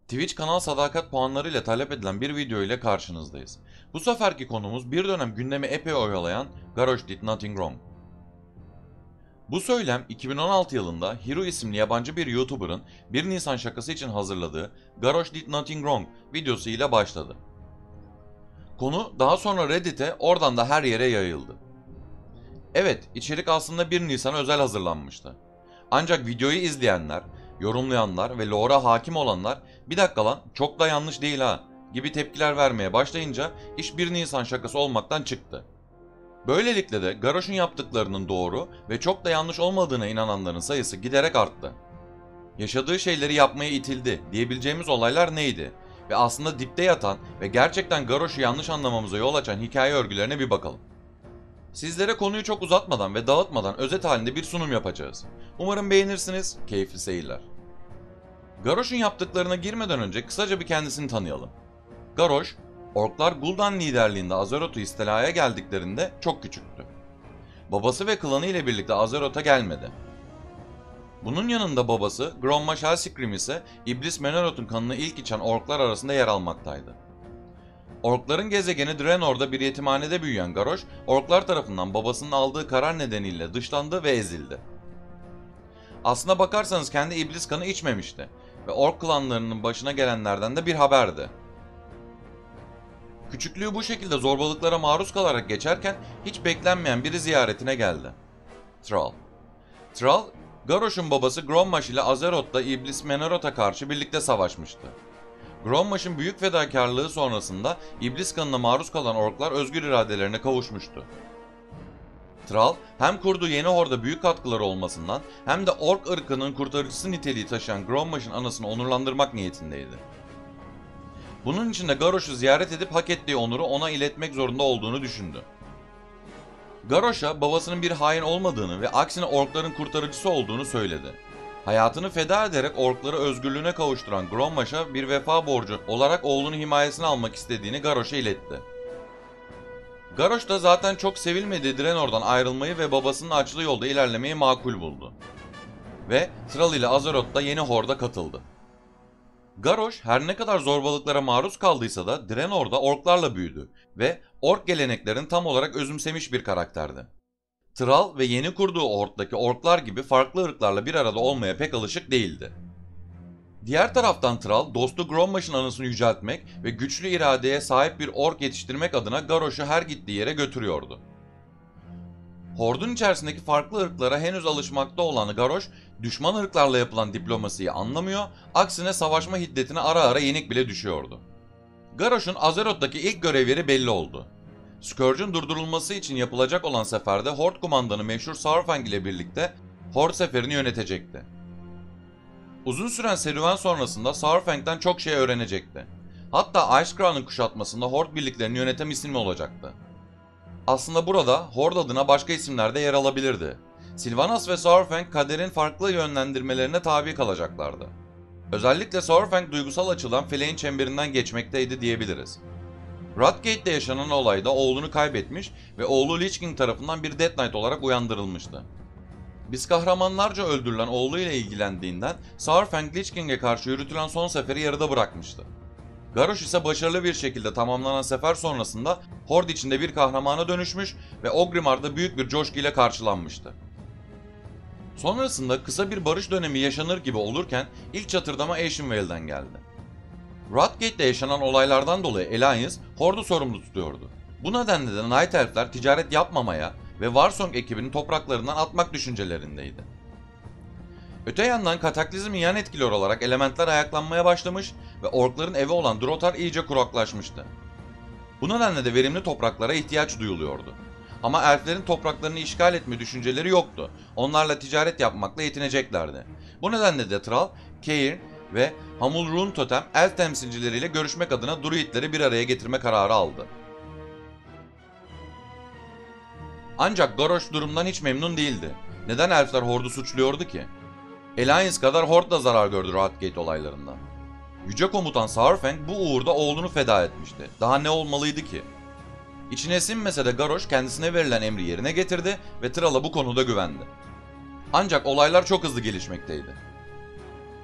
Twitch kanal sadakat puanları ile talep edilen bir video ile karşınızdayız. Bu seferki konumuz bir dönem gündemi epey oyalayan Garrosh Did Nothing Wrong. Bu söylem 2016 yılında Hiro isimli yabancı bir YouTuber'ın 1 Nisan şakası için hazırladığı Garrosh Did Nothing Wrong videosu ile başladı. Konu daha sonra Reddit'e, oradan da her yere yayıldı. Evet, içerik aslında 1 Nisan özel hazırlanmıştı. Ancak videoyu izleyenler, yorumlayanlar ve lore'a hakim olanlar "bir dakika lan, çok da yanlış değil ha" gibi tepkiler vermeye başlayınca iş 1 Nisan şakası olmaktan çıktı. Böylelikle de Garrosh'un yaptıklarının doğru ve çok da yanlış olmadığına inananların sayısı giderek arttı. Yaşadığı şeyleri yapmaya itildi diyebileceğimiz olaylar neydi? Ve aslında dipte yatan ve gerçekten Garrosh'u yanlış anlamamıza yol açan hikaye örgülerine bir bakalım. Sizlere konuyu çok uzatmadan ve dağıtmadan özet halinde bir sunum yapacağız. Umarım beğenirsiniz, keyifli seyirler. Garrosh'un yaptıklarına girmeden önce kısaca bir kendisini tanıyalım. Garrosh, Orklar Gul'dan liderliğinde Azeroth'u istilaya geldiklerinde çok küçüktü. Babası ve klanı ile birlikte Azeroth'a gelmedi. Bunun yanında babası Grommash Hellscream ise İblis Menoroth'un kanını ilk içen Orklar arasında yer almaktaydı. Orkların gezegeni Draenor'da bir yetimhanede büyüyen Garrosh, Orklar tarafından babasının aldığı karar nedeniyle dışlandı ve ezildi. Aslına bakarsanız kendi iblis kanı içmemişti ve Ork klanlarının başına gelenlerden de bir haberdi. Küçüklüğü bu şekilde zorbalıklara maruz kalarak geçerken hiç beklenmeyen biri ziyaretine geldi. Thrall. Thrall, Garrosh'un babası Grommash ile Azeroth'ta İblis Menoroth'a karşı birlikte savaşmıştı. Grommash'ın büyük fedakarlığı sonrasında iblis kanına maruz kalan Orklar özgür iradelerine kavuşmuştu. Thrall, hem kurduğu yeni horde büyük katkıları olmasından hem de Ork ırkının kurtarıcısı niteliği taşıyan Grommash'ın anısını onurlandırmak niyetindeydi. Bunun için de Garrosh'u ziyaret edip hak ettiği onuru ona iletmek zorunda olduğunu düşündü. Garrosh'a babasının bir hain olmadığını ve aksine Orkların kurtarıcısı olduğunu söyledi. Hayatını feda ederek Orkları özgürlüğüne kavuşturan Grommash'a bir vefa borcu olarak oğlunu himayesine almak istediğini Garrosh'a iletti. Garrosh da zaten çok sevilmediği Draenor'dan ayrılmayı ve babasının açtığı yolda ilerlemeyi makul buldu. Ve Thrall ile Azeroth'ta yeni horda katıldı. Garrosh her ne kadar zorbalıklara maruz kaldıysa da Draenor'da Orklarla büyüdü ve Ork geleneklerini tam olarak özümsemiş bir karakterdi. Thrall ve yeni kurduğu Hord'daki Orklar gibi farklı ırklarla bir arada olmaya pek alışık değildi. Diğer taraftan Thrall, dostu Grommash'ın anısını yüceltmek ve güçlü iradeye sahip bir Ork yetiştirmek adına Garrosh'u her gittiği yere götürüyordu. Hord'un içerisindeki farklı ırklara henüz alışmakta olan Garrosh, düşman ırklarla yapılan diplomasiyi anlamıyor, aksine savaşma hiddetine ara ara yenik bile düşüyordu. Garrosh'un Azeroth'taki ilk görev yeri belli oldu. Scourge'un durdurulması için yapılacak olan seferde Horde kumandanı meşhur Saurfang ile birlikte Horde seferini yönetecekti. Uzun süren serüven sonrasında Saurfang'den çok şey öğrenecekti. Hatta Icecrown'un kuşatmasında Horde birliklerini yöneten ismi olacaktı. Aslında burada Horde adına başka isimler de yer alabilirdi. Sylvanas ve Saurfang kaderin farklı yönlendirmelerine tabi kalacaklardı. Özellikle Saurfang duygusal açıdan feleğin çemberinden geçmekteydi diyebiliriz. Wrathgate'de yaşanan olayda oğlunu kaybetmiş ve oğlu Lich King tarafından bir Death Knight olarak uyandırılmıştı. Biz kahramanlarca öldürülen oğluyla ilgilendiğinden Saurfang Lich King'e karşı yürütülen son seferi yarıda bırakmıştı. Garrosh ise başarılı bir şekilde tamamlanan sefer sonrasında Horde içinde bir kahramana dönüşmüş ve Orgrimmar'da büyük bir coşkuyla karşılanmıştı. Sonrasında kısa bir barış dönemi yaşanır gibi olurken ilk çatırdama Ashenvale'den geldi. Wrathgate'de yaşanan olaylardan dolayı Alliance Horde'u sorumlu tutuyordu. Bu nedenle de Night Elf'ler ticaret yapmamaya ve Warsong ekibini topraklarından atmak düşüncelerindeydi. Öte yandan Kataklizm yan etkili olarak elementler ayaklanmaya başlamış ve Orkların evi olan Drotar iyice kuraklaşmıştı. Bu nedenle de verimli topraklara ihtiyaç duyuluyordu. Ama elflerin topraklarını işgal etme düşünceleri yoktu. Onlarla ticaret yapmakla yetineceklerdi. Bu nedenle de Thrall, Cairn ve Hamul Rune Totem elf temsilcileriyle görüşmek adına Druidleri bir araya getirme kararı aldı. Ancak Garrosh durumdan hiç memnun değildi. Neden elfler Horde'u suçluyordu ki? Alliance kadar Horde da zarar gördü Wrathgate olaylarından. Yüce Komutan Saurfang bu uğurda oğlunu feda etmişti. Daha ne olmalıydı ki? İçine sinmese de Garrosh kendisine verilen emri yerine getirdi ve Thrall'a bu konuda güvendi. Ancak olaylar çok hızlı gelişmekteydi.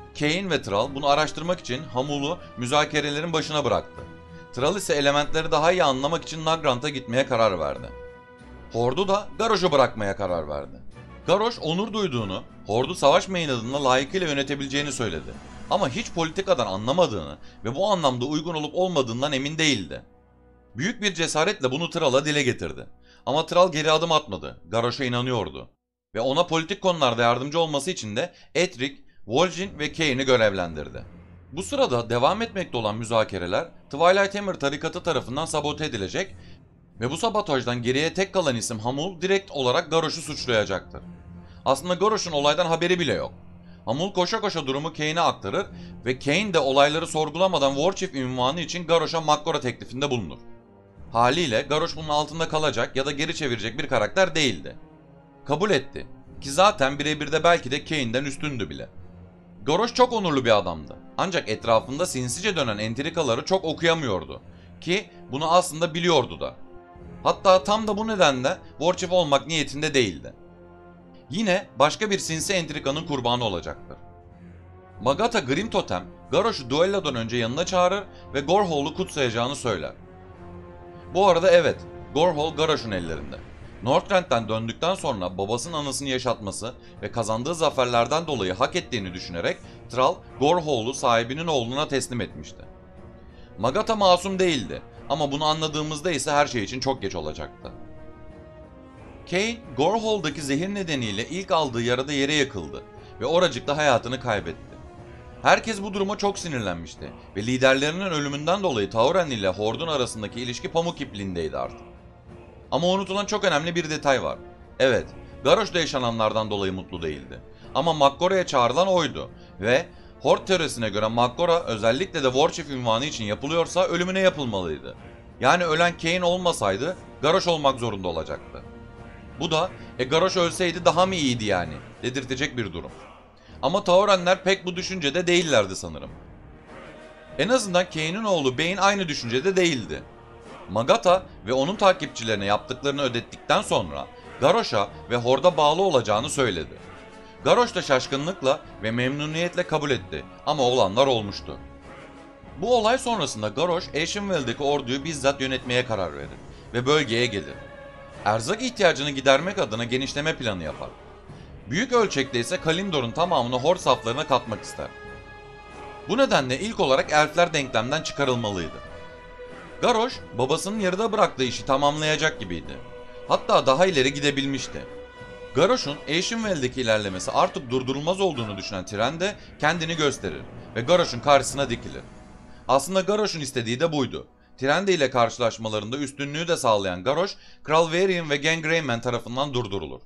Kain ve Thrall bunu araştırmak için Hamul'u müzakerelerin başına bıraktı. Thrall ise elementleri daha iyi anlamak için Nagrand'a gitmeye karar verdi. Hord'u da Garrosh'u bırakmaya karar verdi. Garrosh onur duyduğunu, Hord'u savaş meydanında layıkıyla yönetebileceğini söyledi. Ama hiç politikadan anlamadığını ve bu anlamda uygun olup olmadığından emin değildi. Büyük bir cesaretle bunu Thrall'a dile getirdi. Ama Thrall geri adım atmadı. Garrosh'a inanıyordu. Ve ona politik konularda yardımcı olması için de Edric, Vol'jin ve Kain'i görevlendirdi. Bu sırada devam etmekte olan müzakereler Twilight Hammer tarikatı tarafından sabote edilecek ve bu sabotajdan geriye tek kalan isim Hamul direkt olarak Garrosh'u suçlayacaktır. Aslında Garrosh'un olaydan haberi bile yok. Hamul koşa koşa durumu Kain'e aktarır ve Kain de olayları sorgulamadan Warchief ünvanı için Garrosh'a Makgora teklifinde bulunur. Haliyle Garrosh bunun altında kalacak ya da geri çevirecek bir karakter değildi. Kabul etti ki zaten birebir de belki de Kain'den üstündü bile. Garrosh çok onurlu bir adamdı. Ancak etrafında sinsice dönen entrikaları çok okuyamıyordu. Ki bunu aslında biliyordu da. Hatta tam da bu nedenle Warchief olmak niyetinde değildi. Yine başka bir sinsi entrikanın kurbanı olacaktır. Magatha Grim Totem, Garrosh'u duellodan önce yanına çağırır ve Gorehall'u kutsayacağını söyler. Bu arada evet, Gorehall Garrosh'un ellerinde. Northrend'den döndükten sonra babasının anısını yaşatması ve kazandığı zaferlerden dolayı hak ettiğini düşünerek Thrall, Gorehall'u sahibinin oğluna teslim etmişti. Magatha masum değildi ama bunu anladığımızda ise her şey için çok geç olacaktı. Kain, Gorehall'daki zehir nedeniyle ilk aldığı yarada yere yakıldı ve oracıkta hayatını kaybetti. Herkes bu duruma çok sinirlenmişti ve liderlerinin ölümünden dolayı Tauren ile Hord'un arasındaki ilişki pamuk ipliğindeydi artık. Ama unutulan çok önemli bir detay var. Evet, Garrosh'da yaşananlardan dolayı mutlu değildi. Ama Makgora'ya çağrılan oydu ve Hord teorisine göre Makgora özellikle de Warchief ünvanı için yapılıyorsa ölümüne yapılmalıydı. Yani ölen Kain olmasaydı Garrosh olmak zorunda olacaktı. Bu da Garrosh ölseydi daha mı iyiydi yani dedirtecek bir durum. Ama Taurenler pek bu düşüncede değillerdi sanırım. En azından Kain'in oğlu Bane aynı düşüncede değildi. Magatha ve onun takipçilerine yaptıklarını ödettikten sonra Garrosh'a ve Hord'a bağlı olacağını söyledi. Garrosh da şaşkınlıkla ve memnuniyetle kabul etti ama olanlar olmuştu. Bu olay sonrasında Garrosh, Ashenvale'deki orduyu bizzat yönetmeye karar verir ve bölgeye gelir. Erzak ihtiyacını gidermek adına genişleme planı yapar. Büyük ölçekte ise Kalimdor'un tamamını Horde saflarına katmak ister. Bu nedenle ilk olarak elfler denklemden çıkarılmalıydı. Garrosh, babasının yarıda bıraktığı işi tamamlayacak gibiydi. Hatta daha ileri gidebilmişti. Garrosh'un Ashenvale'deki ilerlemesi artık durdurulmaz olduğunu düşünen Tyrande de kendini gösterir ve Garrosh'un karşısına dikilir. Aslında Garrosh'un istediği de buydu. Tyrande ile karşılaşmalarında üstünlüğü de sağlayan Garrosh, Kral Varian ve Gangreyman tarafından durdurulur.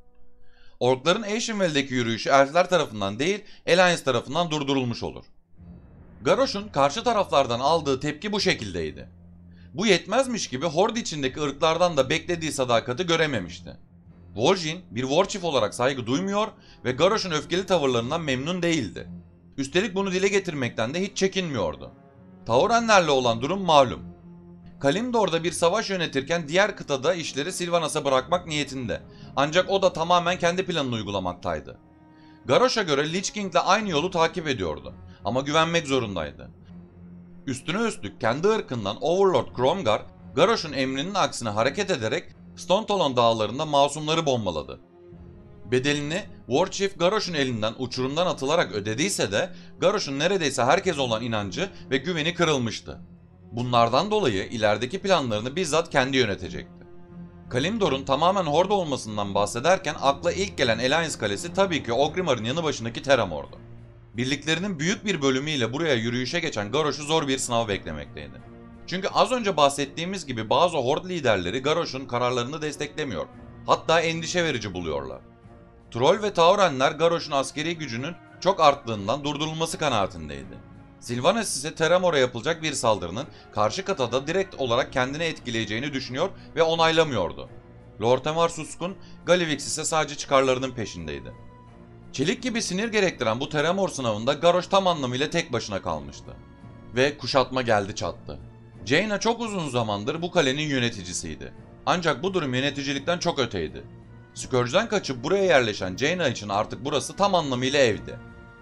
Orkların Ashenvale'deki yürüyüşü elfler tarafından değil, Alliance tarafından durdurulmuş olur. Garrosh'un karşı taraflardan aldığı tepki bu şekildeydi. Bu yetmezmiş gibi Horde içindeki ırklardan da beklediği sadakati görememişti. Vol'jin bir Warchief olarak saygı duymuyor ve Garrosh'un öfkeli tavırlarından memnun değildi. Üstelik bunu dile getirmekten de hiç çekinmiyordu. Taurenlerle olan durum malum. Kalimdor'da bir savaş yönetirken diğer kıtada işleri Sylvanas'a bırakmak niyetinde. Ancak o da tamamen kendi planını uygulamaktaydı. Garrosh'a göre Lich King'le aynı yolu takip ediyordu ama güvenmek zorundaydı. Üstüne üstlük kendi ırkından Overlord Cromgar, Garrosh'un emrinin aksine hareket ederek Stonetalon dağlarında masumları bombaladı. Bedelini Warchief Garrosh'un elinden uçurumdan atılarak ödediyse de Garrosh'un neredeyse herkes olan inancı ve güveni kırılmıştı. Bunlardan dolayı ilerideki planlarını bizzat kendi yönetecekti. Kalimdor'un tamamen Horde olmasından bahsederken akla ilk gelen Alliance kalesi tabii ki Orgrimmar'ın yanı başındaki Theramor'du. Birliklerinin büyük bir bölümüyle buraya yürüyüşe geçen Garrosh'u zor bir sınav beklemekteydi. Çünkü az önce bahsettiğimiz gibi bazı Horde liderleri Garrosh'un kararlarını desteklemiyor. Hatta endişe verici buluyorlar. Troll ve Taurenler Garrosh'un askeri gücünün çok arttığından durdurulması kanaatindeydi. Sylvanas ise Theramor'a yapılacak bir saldırının karşı kıtada direkt olarak kendini etkileyeceğini düşünüyor ve onaylamıyordu. Lorthemar suskun, Galivix ise sadece çıkarlarının peşindeydi. Çelik gibi sinir gerektiren bu Theramor sınavında Garrosh tam anlamıyla tek başına kalmıştı. Ve kuşatma geldi çattı. Jaina çok uzun zamandır bu kalenin yöneticisiydi. Ancak bu durum yöneticilikten çok öteydi. Scourge'den kaçıp buraya yerleşen Jaina için artık burası tam anlamıyla evdi.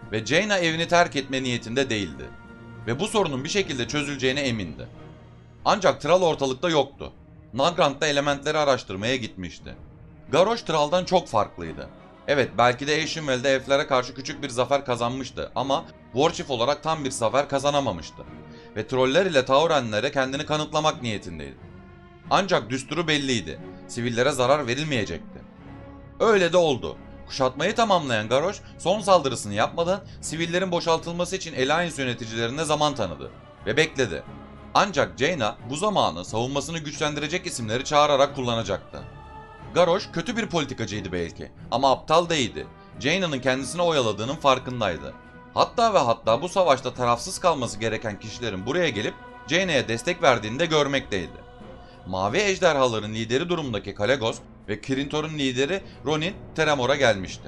ve Jaina evini terk etme niyetinde değildi. Ve bu sorunun bir şekilde çözüleceğine emindi. Ancak Thrall ortalıkta yoktu. Nagrand da elementleri araştırmaya gitmişti. Garrosh Thrall'dan çok farklıydı. Evet, belki de Ashenvale'de elflere karşı küçük bir zafer kazanmıştı ama Warchief olarak tam bir zafer kazanamamıştı. Ve troller ile Taurenlere kendini kanıtlamak niyetindeydi. Ancak düsturu belliydi. Sivillere zarar verilmeyecekti. Öyle de oldu. Kuşatmayı tamamlayan Garrosh son saldırısını yapmadan sivillerin boşaltılması için Alliance yöneticilerine zaman tanıdı ve bekledi. Ancak Jaina bu zamanı savunmasını güçlendirecek isimleri çağırarak kullanacaktı. Garrosh kötü bir politikacıydı belki ama aptal değildi. Jaina'nın kendisini oyaladığının farkındaydı. Hatta ve hatta bu savaşta tarafsız kalması gereken kişilerin buraya gelip Jaina'ya destek verdiğini de görmekteydi. Mavi ejderhaların lideri durumundaki Kalegos ve Kirintor'un lideri Ronin Terramor'a gelmişti.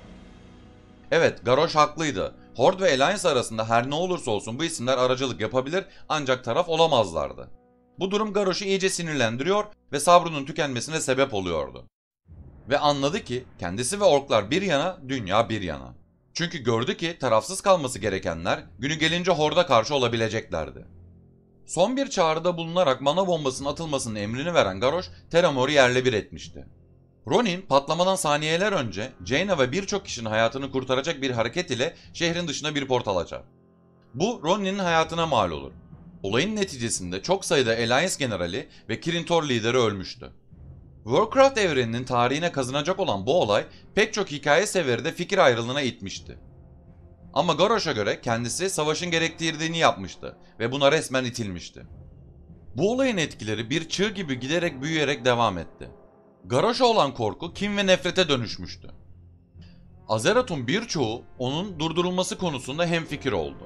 Evet, Garrosh haklıydı. Horde ve Alliance arasında her ne olursa olsun bu isimler aracılık yapabilir ancak taraf olamazlardı. Bu durum Garrosh'u iyice sinirlendiriyor ve sabrının tükenmesine sebep oluyordu. Ve anladı ki kendisi ve orklar bir yana, dünya bir yana. Çünkü gördü ki tarafsız kalması gerekenler günü gelince Horde'a karşı olabileceklerdi. Son bir çağrıda bulunarak mana bombasının atılmasının emrini veren Garrosh, Terramor'u yerle bir etmişti. Ronin patlamadan saniyeler önce Jaina ve birçok kişinin hayatını kurtaracak bir hareket ile şehrin dışına bir portal açar. Bu Ronin'in hayatına mal olur. Olayın neticesinde çok sayıda Alliance generali ve Kirintor lideri ölmüştü. Warcraft evreninin tarihine kazınacak olan bu olay pek çok hikaye severi de fikir ayrılığına itmişti. Ama Garrosh'a göre kendisi savaşın gerektirdiğini yapmıştı ve buna resmen itilmişti. Bu olayın etkileri bir çığ gibi giderek büyüyerek devam etti. Garrosh'a olan korku kin ve nefrete dönüşmüştü. Azeroth'un birçoğu onun durdurulması konusunda hemfikir oldu.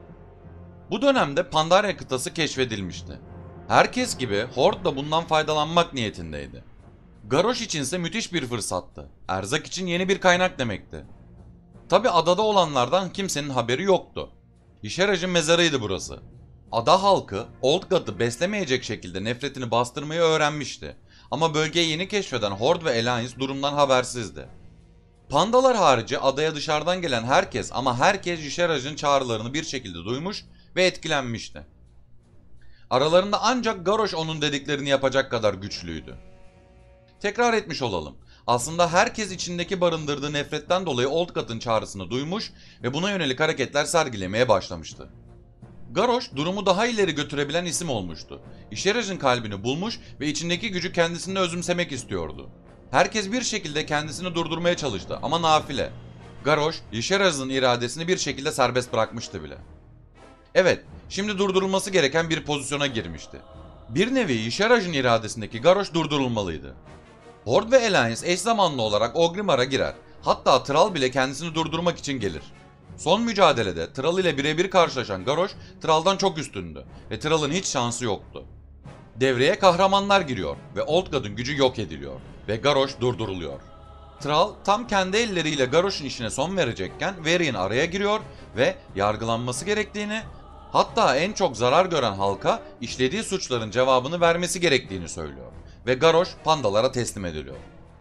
Bu dönemde Pandaria kıtası keşfedilmişti. Herkes gibi Horde da bundan faydalanmak niyetindeydi. Garrosh içinse müthiş bir fırsattı. Erzak için yeni bir kaynak demekti. Tabi adada olanlardan kimsenin haberi yoktu. Y'Sheraj'ın mezarıydı burası. Ada halkı Old God'ı beslemeyecek şekilde nefretini bastırmayı öğrenmişti. Ama bölgeyi yeni keşfeden Horde ve Alliance durumdan habersizdi. Pandalar harici adaya dışarıdan gelen herkes ama herkes Y'Sheraj'ın çağrılarını bir şekilde duymuş ve etkilenmişti. Aralarında ancak Garrosh onun dediklerini yapacak kadar güçlüydü. Tekrar etmiş olalım. Aslında herkes içindeki barındırdığı nefretten dolayı Old God'ın çağrısını duymuş ve buna yönelik hareketler sergilemeye başlamıştı. Garrosh durumu daha ileri götürebilen isim olmuştu. Y'Sheraj'ın kalbini bulmuş ve içindeki gücü kendisinde özümsemek istiyordu. Herkes bir şekilde kendisini durdurmaya çalıştı ama nafile. Garrosh, Y'Sheraj'ın iradesini bir şekilde serbest bırakmıştı bile. Evet, şimdi durdurulması gereken bir pozisyona girmişti. Bir nevi Y'Sheraj'ın iradesindeki Garrosh durdurulmalıydı. Horde ve Alliance eş zamanlı olarak Orgrimmar'a girer. Hatta Thrall bile kendisini durdurmak için gelir. Son mücadelede Thrall ile birebir karşılaşan Garrosh, Thrall'dan çok üstündü ve Thrall'ın hiç şansı yoktu. Devreye kahramanlar giriyor ve Old God'un gücü yok ediliyor ve Garrosh durduruluyor. Thrall tam kendi elleriyle Garrosh'un işine son verecekken Varian araya giriyor ve yargılanması gerektiğini, hatta en çok zarar gören halka işlediği suçların cevabını vermesi gerektiğini söylüyor ve Garrosh pandalara teslim ediliyor.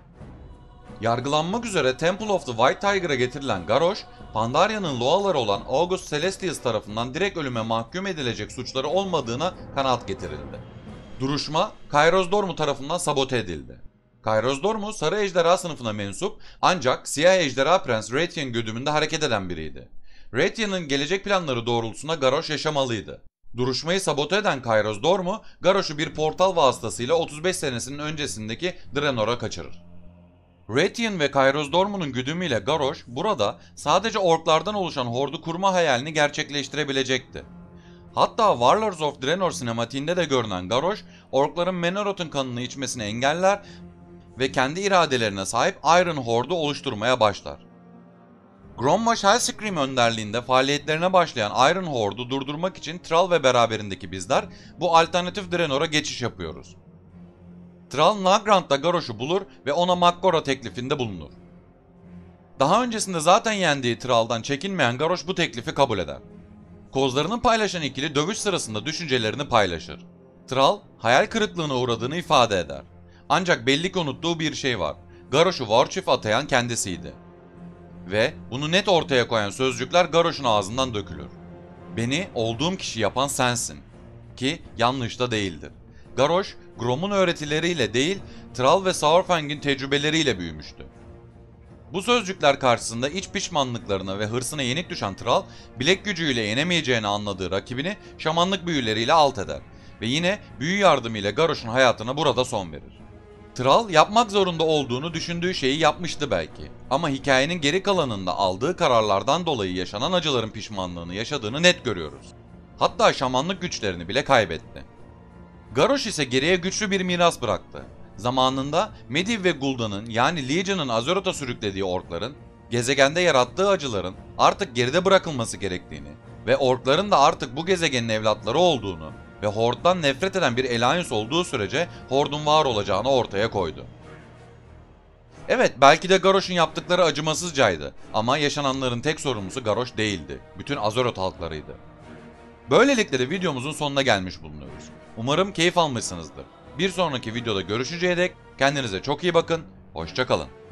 Yargılanmak üzere Temple of the White Tiger'a getirilen Garrosh, Pandaria'nın Loaları olan August Celestius tarafından direkt ölüme mahkum edilecek suçları olmadığına kanaat getirildi. Duruşma, Kairos Dormu tarafından sabote edildi. Kairos Dormu, Sarı Ejderha sınıfına mensup ancak Siyah Ejderha Prens Raytheon güdümünde hareket eden biriydi. Raytheon'un gelecek planları doğrultusunda Garrosh yaşamalıydı. Duruşmayı sabote eden Kairos Dormu, Garrosh'u bir portal vasıtasıyla 35 senesinin öncesindeki Draenor'a kaçırır. Raytheon ve Kairos Dormu'nun güdümüyle Garrosh burada sadece orklardan oluşan hordu kurma hayalini gerçekleştirebilecekti. Hatta Warlords of Draenor sinematiğinde de görünen Garrosh, orkların Menoroth'un kanını içmesini engeller ve kendi iradelerine sahip Iron Horde'u oluşturmaya başlar. Grommash Hellscream önderliğinde faaliyetlerine başlayan Iron Horde'u durdurmak için Thrall ve beraberindeki bizler bu alternatif Draenor'a geçiş yapıyoruz. Thrall Nagrand'da Garrosh'u bulur ve ona Makgora teklifinde bulunur. Daha öncesinde zaten yendiği Thrall'dan çekinmeyen Garrosh bu teklifi kabul eder. Kozlarını paylaşan ikili dövüş sırasında düşüncelerini paylaşır. Thrall, hayal kırıklığına uğradığını ifade eder. Ancak belli ki unuttuğu bir şey var. Garrosh'u Warchief atayan kendisiydi. Ve bunu net ortaya koyan sözcükler Garrosh'un ağzından dökülür. Beni olduğum kişi yapan sensin. Ki yanlış da değildir. Garrosh, Grom'un öğretileriyle değil, Thrall ve Saurfang'in tecrübeleriyle büyümüştü. Bu sözcükler karşısında iç pişmanlıklarına ve hırsına yenik düşen Thrall, bilek gücüyle yenemeyeceğini anladığı rakibini şamanlık büyüleriyle alt eder ve yine büyü yardımıyla Garrosh'un hayatına burada son verir. Thrall yapmak zorunda olduğunu düşündüğü şeyi yapmıştı belki ama hikayenin geri kalanında aldığı kararlardan dolayı yaşanan acıların pişmanlığını yaşadığını net görüyoruz. Hatta şamanlık güçlerini bile kaybetti. Garrosh ise geriye güçlü bir miras bıraktı. Zamanında Medivh ve Gul'dan'ın yani Legion'ın Azeroth'a sürüklediği orkların, gezegende yarattığı acıların artık geride bırakılması gerektiğini ve orkların da artık bu gezegenin evlatları olduğunu ve Horde'dan nefret eden bir Alliance olduğu sürece Horde'un var olacağını ortaya koydu. Evet, belki de Garrosh'un yaptıkları acımasızcaydı ama yaşananların tek sorumlusu Garrosh değildi. Bütün Azeroth halklarıydı. Böylelikle de videomuzun sonuna gelmiş bulunuyoruz. Umarım keyif almışsınızdır. Bir sonraki videoda görüşünceye dek kendinize çok iyi bakın, hoşça kalın.